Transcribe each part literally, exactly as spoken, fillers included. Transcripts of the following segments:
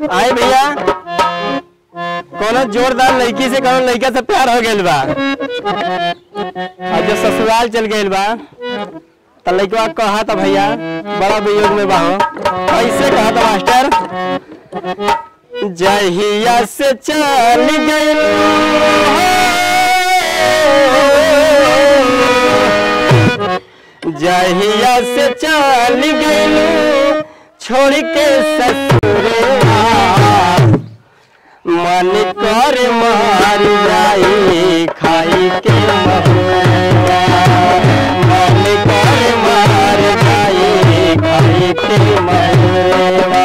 आए भैया कोनो जोरदार लड़की से कोनो लड़का से प्यार हो गया बा और जो ससुराल चल गए बा तो लड़का कहा था भैया बड़ा वियोग में बाहो ऐसे कहा था मास्टर जहिया से चल गए जहिया से चल गए छोड़ के ससुरे मन कर मार जाई खाई के महुआ मन कर मार जाई खाई के महुआ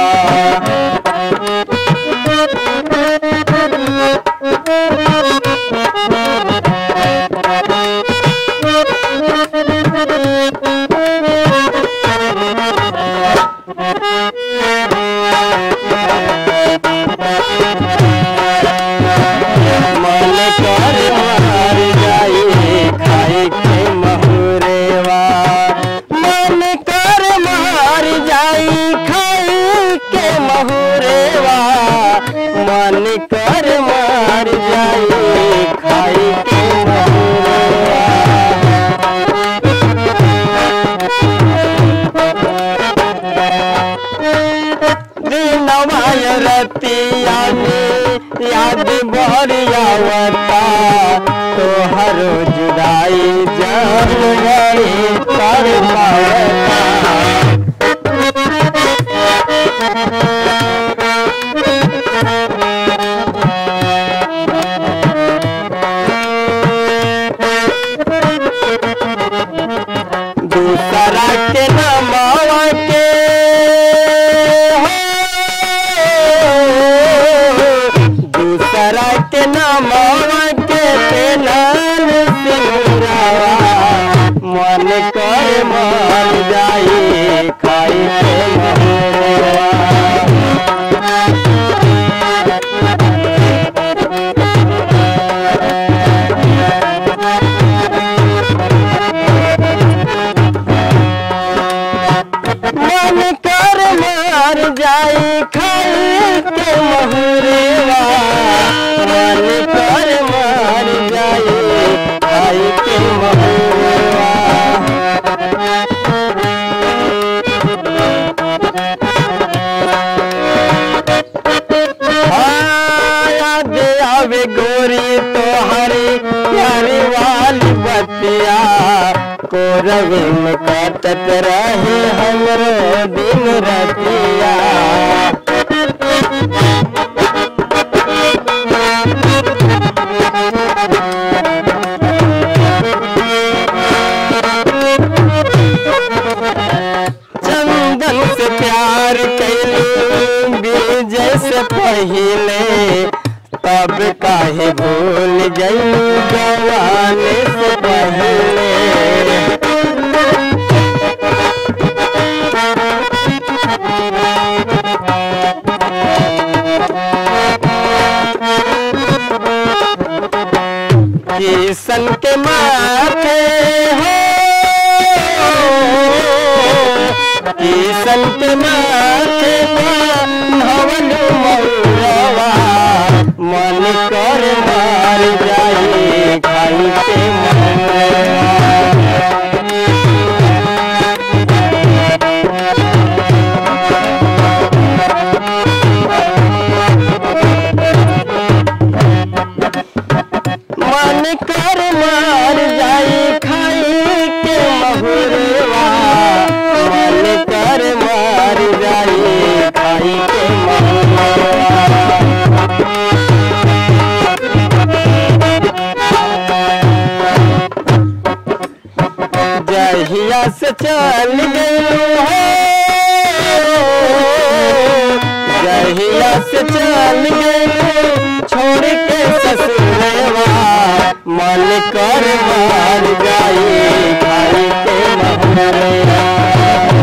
याद बरियावता तोहर जुदाई जान गई कर पावता दूसरा के नामवा के दूसरा के नामवा के पेलाल सिंगावा मन कर मार जाई खाई के महुआ मन कर मार जाई खाई के महुआ मन कर मार जाई खाई के महुआ याद आवे गोरी तोहरी प्यारी वाली बतिया कोरवे में काटत रहे हमरो दिन रतिया चंदन से प्यार कैलू विजय से पहले तब काहे भूल गई जवानी से पहले किसन के माथे हो किसन के माथे भवन मौरवा मन कर मार जाई खाई के महुआ मन कर मार जाई खाई के महुआ मन कर मार जाई खाई के महुआ जहिया से चल गई हो जहिया से चल गई छोड़ के ससुरवा मन कर मार जाई खाई के महुआ